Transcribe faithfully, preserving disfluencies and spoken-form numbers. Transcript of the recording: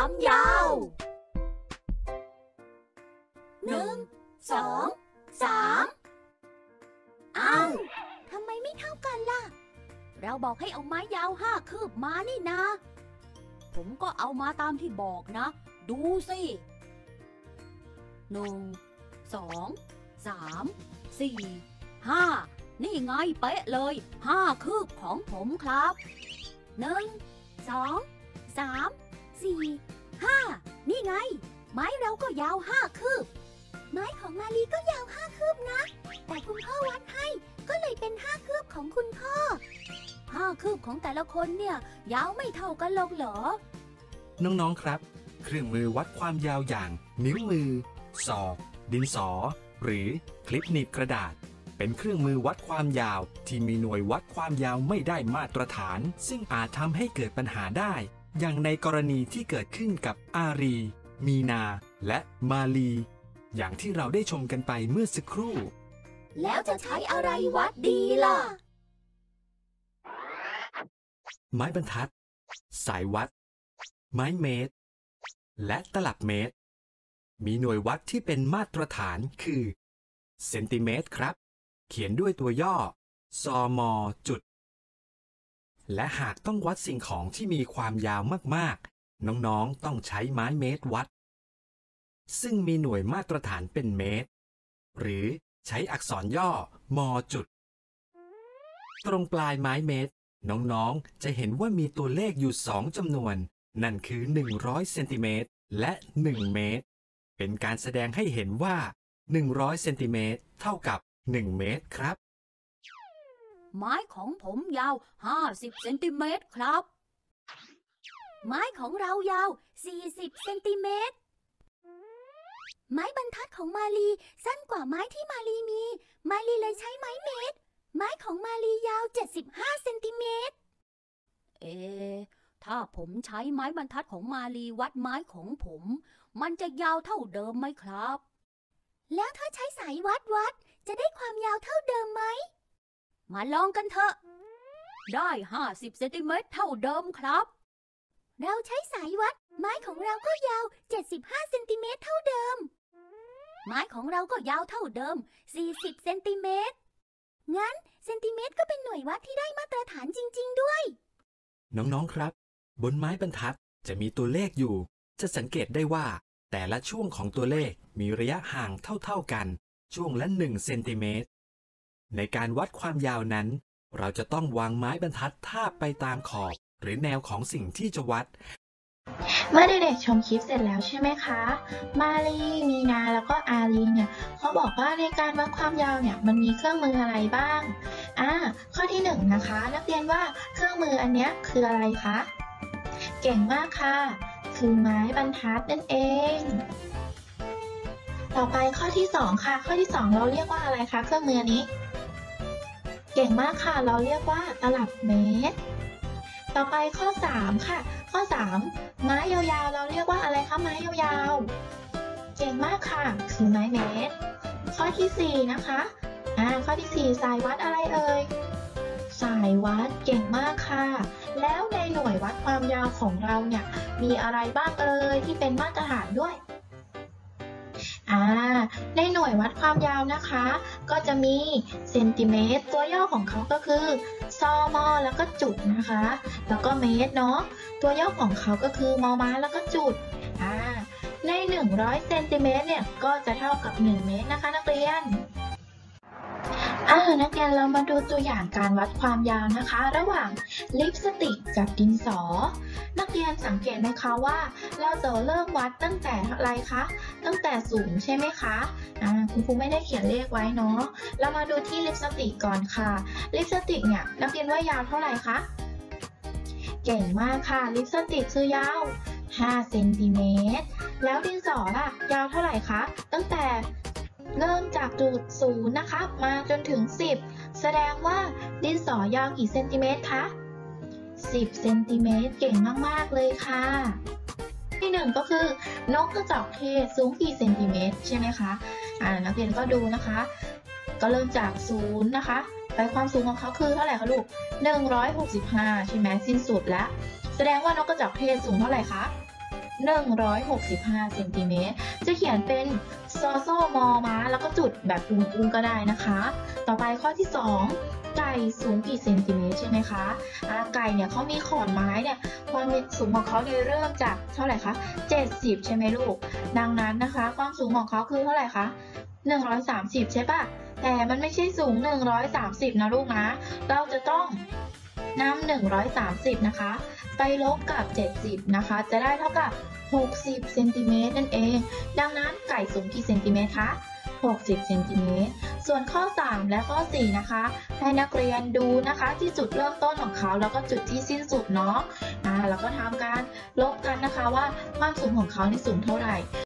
ความยาวหนึ่งสองสามอ้าวทำไมไม่เท่ากันล่ะเราบอกให้เอาไม้ยาวห้าคืบมานี่นะผมก็เอามาตามที่บอกนะดูสิหนึ่งสองสามสี่ห้านี่ไงเป๊ะเลยห้าคืบของผมครับหนึ่งสองสามสี่ห้านี่ไงไม้เราก็ยาวห้าคืบไม้ของมาลีก็ยาวห้าคืบนะแต่คุณพ่อวัดให้ก็เลยเป็นห้าคืบของคุณพ่อห้าคืบของแต่ละคนเนี่ยยาวไม่เท่ากันหรอกเหรอน้องๆครับเครื่องมือวัดความยาวอย่างนิ้วมือศอกดินสอหรือคลิปหนีบกระดาษเป็นเครื่องมือวัดความยาวที่มีหน่วยวัดความยาวไม่ได้มาตรฐานซึ่งอาจทำให้เกิดปัญหาได้อย่างในกรณีที่เกิดขึ้นกับอารีมีนาและมาลีอย่างที่เราได้ชมกันไปเมื่อสักครู่แล้วจะใช้อะไรวัดดีล่ะไม้บรรทัดสายวัดไม้เมตรและตลับเมตรมีหน่วยวัดที่เป็นมาตรฐานคือเซนติเมตรครับเขียนด้วยตัวย่อซมจุดและหากต้องวัดสิ่งของที่มีความยาวมากๆน้องๆต้องใช้ไม้เมตรวัดซึ่งมีหน่วยมาตรฐานเป็นเมตรหรือใช้อักษรย่อมจุดตรงปลายไม้เมตรน้องๆจะเห็นว่ามีตัวเลขอยู่สองจำนวนนั่นคือหนึ่งร้อยเซนติเมตรและหนึ่งเมตรเป็นการแสดงให้เห็นว่าหนึ่งร้อยเซนติเมตรเท่ากับหนึ่งเมตรครับไม้ของผมยาวห้าสิบเซนติเมตรครับไม้ของเรายาวสี่สิบเซนติเมตรไม้บรรทัดของมาลีสั้นกว่าไม้ที่มาลีมีมาลีเลยใช้ไม้เมตรไม้ของมาลียาวเจ็ดสิบห้าเซนติเมตรเอถ้าผมใช้ไม้บรรทัดของมาลีวัดไม้ของผมมันจะยาวเท่าเดิมไหมครับแล้วถ้าใช้สายวัดวัดจะได้ความยาวเท่าเดิมไหมมาลองกันเถอะได้ห้าสิบเซนติเมตรเท่าเดิมครับเราใช้สายวัดไม้ของเราก็ยาวเจ็ดสิบห้าเซนติเมตรเท่าเดิมไม้ของเราก็ยาวเท่าเดิมสี่สิบเซนติเมตรงั้นเซนติเมตรก็เป็นหน่วยวัดที่ได้มาตรฐานจริงๆด้วยน้องๆครับบนไม้บรรทัดจะมีตัวเลขอยู่จะสังเกตได้ว่าแต่ละช่วงของตัวเลขมีระยะห่างเท่าๆกันช่วงละหนึ่งเซนติเมตรในการวัดความยาวนั้นเราจะต้องวางไม้บรรทัดทาบไปตามขอบหรือแนวของสิ่งที่จะวัดเมื่อเด็กๆชมคลิปเสร็จแล้วใช่ไหมคะมาลีมีนาแล้วก็อารีเนี่ยเขาบอกว่าในการวัดความยาวเนี่ยมันมีเครื่องมืออะไรบ้างอ่าข้อที่หนึ่งนะคะนักเรียนว่าเครื่องมืออันนี้คืออะไรคะเก่งมากค่ะคือไม้บรรทัดนั่นเองต่อไปข้อที่สองค่ะข้อที่สองเราเรียกว่าอะไรคะเครื่องมือนี้เก่งมากค่ะเราเรียกว่าตลับเมตรต่อไปข้อสามค่ะข้อสามไม้ยาวๆเราเรียกว่าอะไรคะไม้ยาวๆเก่งมากค่ะคือไม้เมตรข้อที่สี่นะคะอ่าข้อที่สี่สายวัดอะไรเอ่ยสายวัดเก่งมากค่ะแล้วในหน่วยวัดความยาวของเราเนี่ยมีอะไรบ้างเอ่ยที่เป็นมาตรฐานด้วยอ่าในหน่วยวัดความยาวนะคะก็จะมีเซนติเมตรตัวย่อของเขาก็คือซมแล้วก็จุดนะคะแล้วก็เมตรเนาะตัวย่อของเขาก็คือมม้าแล้วก็จุดอ่าในหนึ่งร้อยเซนติเมตรเนี่ยก็จะเท่ากับหนึ่งเมตรนะคะนักเรียนอ่านักเรียนเรามาดูตัวอย่างการวัดความยาวนะคะระหว่างลิปสติกกับดินสอนักเรียนสังเกตไหมคะว่าเราจะเริ่มวัดตั้งแต่อะไรคะตั้งแต่ศูนย์ใช่ไหมคะอ่าคุณครูไม่ได้เขียนเลขไว้เนาะเรามาดูที่ลิปสติกก่อนค่ะลิปสติกเนี่ยนักเรียนว่ายาวเท่าไหร่คะเก่งมากค่ะลิปสติกคือยาวห้าเซนติเมตรแล้วดินสอล่ะยาวเท่าไหร่คะตั้งแต่เริ่มจากจุดศูนย์นะคะมาจนถึงสิบแสดงว่าดินสอยาวกี่เซนติเมตรคะสิบเซนติเมตรเก่งมากๆเลยค่ะที่หนึ่งก็คือนกกระจอกเทศสูงกี่เซนติเมตรใช่ไหมคะอ่านักเรียนก็ดูนะคะก็เริ่มจากศูนย์นะคะไปความสูงของเขาคือเท่าไหร่คะลูกหนึ่งร้อยหกสิบห้าใช่ไหมสิ้นสุดแล้วแสดงว่านกกระจอกเทศสูงเท่าไหร่คะหนึ่งร้อยหกสิบห้าเซนติเมตรจะเขียนเป็นซอโซมอม้าแล้วก็จุดแบบอุ้งๆก็ได้นะคะ ต่อไปข้อที่สองไก่สูงกี่เซนติเมตรใช่ไหมคะอ่าไก่เนี่ยเขามีขอนไม้เนี่ยความสูงของเขาเนี่ยเริ่มจากเท่าไหร่คะเจ็ดสิบใช่ไหมลูกดังนั้นนะคะความสูงของเขาคือเท่าไหร่คะหนึ่งร้อยสามสิบใช่ปะแต่มันไม่ใช่สูงหนึ่งร้อยสามสิบนะลูกนะเราจะต้องนำหนึ่งร้อยสามสิบนะคะไปลบกับเจ็ดสิบนะคะจะได้เท่ากับหกสิบเซนติเมตรนั่นเองดังนั้นไก่สูงกี่เซนติเมตรคะหกสิบเซนติเมตรส่วนข้อสามและข้อสี่นะคะให้นักเรียนดูนะคะที่จุดเริ่มต้นของเขาแล้วก็จุดที่สิ้นสุดเนาะอ่าแล้วก็ทำการลบกันนะคะว่าความสูงของเขานี่สูงเท่าไหร่